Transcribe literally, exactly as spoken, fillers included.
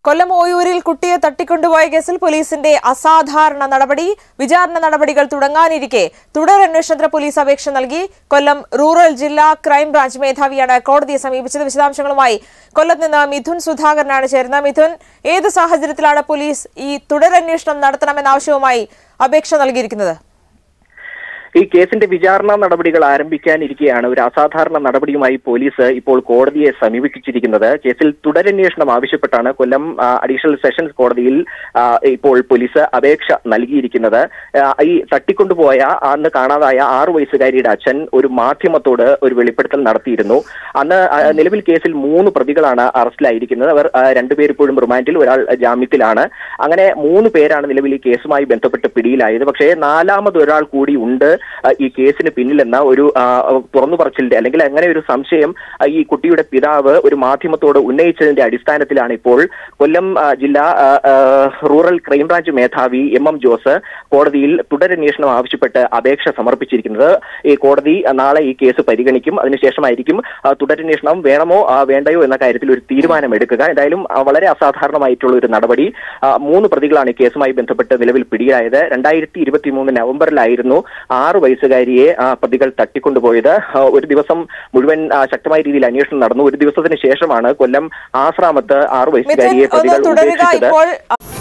കൊല്ലം ഓയൂരിൽ കുട്ടിയെ തട്ടിക്കൊണ്ടുപോയ കേസിൽ പോലീസിന്റെ അസാധാരണ നടപടി. വിചാരണ നടപടികൾ തുടങ്ങാനിരിക്കെ തുടരന്വേഷണത്തിന് പോലീസ് അപേക്ഷ നൽകി. കൊല്ലം റൂറൽ ജില്ലാ ക്രൈംബ്രാഞ്ച് മേധാവിയാണ് കോടതിയെ സമീപിച്ചത്. വിശദാംശങ്ങളുമായി കൊല്ലത്ത് നിന്ന് മിഥുൻ സുധാകരനാണ് ചേരുന്നത്. മിഥുൻ, ഏത് സാഹചര്യത്തിലാണ് പോലീസ് ഈ തുടരന്വേഷണം നടത്തണമെന്ന ആവശ്യവുമായി അപേക്ഷ നൽകിയിരിക്കുന്നത്? ഈ കേസിന്റെ വിചാരണ നടപടികൾ ആരംഭിക്കാനിരിക്കെയാണ് ഒരു അസാധാരണ നടപടിയുമായി പോലീസ് ഇപ്പോൾ കോടതിയെ സമീപിച്ചിരിക്കുന്നത്. കേസിൽ തുടരന്വേഷണം ആവശ്യപ്പെട്ടാണ് കൊല്ലം അഡീഷണൽ സെഷൻസ് കോടതിയിൽ ഇപ്പോൾ പോലീസ് അപേക്ഷ നൽകിയിരിക്കുന്നത്. ഈ തട്ടിക്കൊണ്ടുപോയ അന്ന് കാണാതായ ആറു വയസ്സുകാരിയുടെ അച്ഛൻ ഒരു മാധ്യമത്തോട് ഒരു വെളിപ്പെടുത്തൽ നടത്തിയിരുന്നു. അന്ന് നിലവിൽ കേസിൽ മൂന്ന് പ്രതികളാണ് അറസ്റ്റിലായിരിക്കുന്നത്. അവർ രണ്ടുപേർ ഇപ്പോഴും റിമാൻഡിൽ, ഒരാൾ ജാമ്യത്തിലാണ്. അങ്ങനെ മൂന്ന് പേരാണ് നിലവിൽ ഈ കേസുമായി ബന്ധപ്പെട്ട് പിടിയിലായത്. പക്ഷേ നാലാമതൊരാൾ കൂടി ഉണ്ട് ഈ കേസിന് പിന്നിലെന്ന ഒരു തുറന്നു പറച്ചിലിന്റെ അല്ലെങ്കിൽ അങ്ങനെ ഒരു സംശയം ഈ കുട്ടിയുടെ പിതാവ് ഒരു മാധ്യമത്തോട് ഉന്നയിച്ചതിന്റെ അടിസ്ഥാനത്തിലാണ് ഇപ്പോൾ കൊല്ലം ജില്ലാ റൂറൽ ക്രൈംബ്രാഞ്ച് മേധാവി എം എം ജോസ് കോടതിയിൽ തുടരന്വേഷണം ആവശ്യപ്പെട്ട് അപേക്ഷ സമർപ്പിച്ചിരിക്കുന്നത്. ഈ കോടതി നാളെ ഈ കേസ് പരിഗണിക്കും. അതിനുശേഷമായിരിക്കും തുടരന്വേഷണം വേണമോ വേണ്ടയോ എന്ന കാര്യത്തിൽ ഒരു തീരുമാനം എടുക്കുക. എന്തായാലും വളരെ അസാധാരണമായിട്ടുള്ള ഒരു നടപടി. മൂന്ന് പ്രതികളാണ് ഈ കേസുമായി ബന്ധപ്പെട്ട് നിലവിൽ പിടിയിലായത്. രണ്ടായിരത്തി ഇരുപത്തി മൂന്ന് നവംബറിലായിരുന്നു ആറ് വയസ്സുകാരിയെ പ്രതികൾ തട്ടിക്കൊണ്ടുപോയത്. ഒരു ദിവസം മുഴുവൻ ശക്തമായ രീതിയിൽ അന്വേഷണം നടന്നു. ഒരു ദിവസത്തിന് ശേഷമാണ് കൊല്ലം ആശ്രാമത്ത് ആറു വയസ്സുകാരിയെ പ്രതികൾ ഉപേക്ഷിച്ചത്.